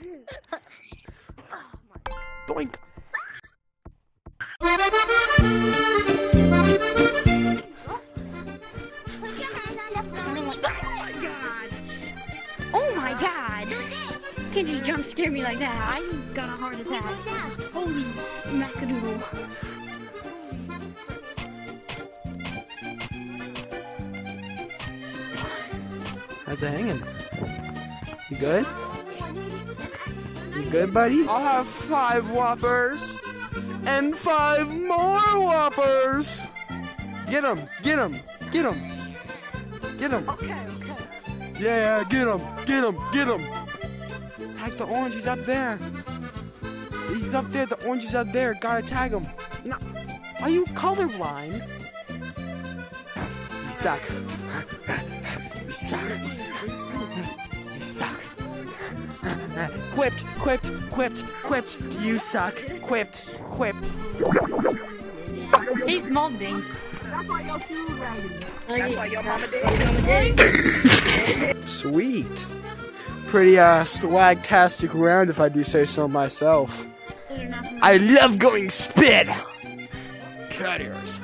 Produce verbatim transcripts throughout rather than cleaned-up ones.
Doink. Oh my god! You can't just jump scare me like that. I just got a heart attack. Holy macadoodle. How's it hanging? You good? You good, buddy? I'll have five Whoppers and five more Whoppers. Get him! Get him! Get him! Get him! Okay, okay. Yeah, get him! Get him! Get him! Tag the orange. He's up there. He's up there. The orange is up there. Gotta tag him. No. Are you colorblind? You suck. You suck. You suck. Quipped, quipped, quipped, quipped. You suck. Quipped, quipped. He's molding. That's why your shoes raggedy. That's why your mama did. Sweet. Pretty uh swag-tastic round, if I do say so myself. I love going spit. Cut ears.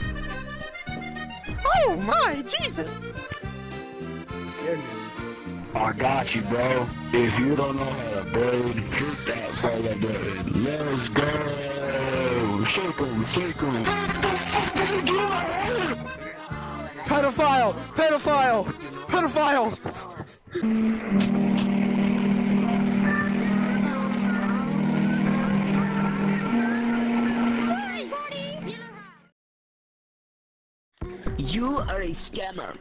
Oh my Jesus! Scared me. I got you, bro. If you don't know how to bird, hit that follow button. Let's go. Shake 'em, shake 'em. Pedophile! Pedophile! Pedophile! You are a scammer.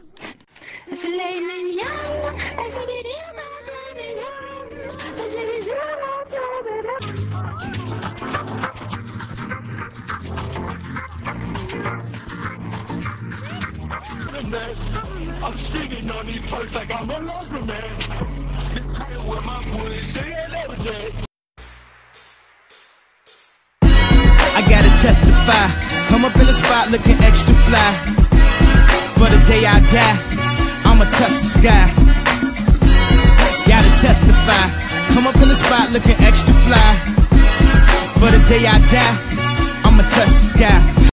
I'm singing on these parts like I'm a lover, man. This is where my boys stay every day. I gotta testify. Come up in the spot looking extra fly. For the day I die, I'ma touch the sky. Gotta testify. Come up in the spot looking extra fly. For the day I die, I'ma touch the sky.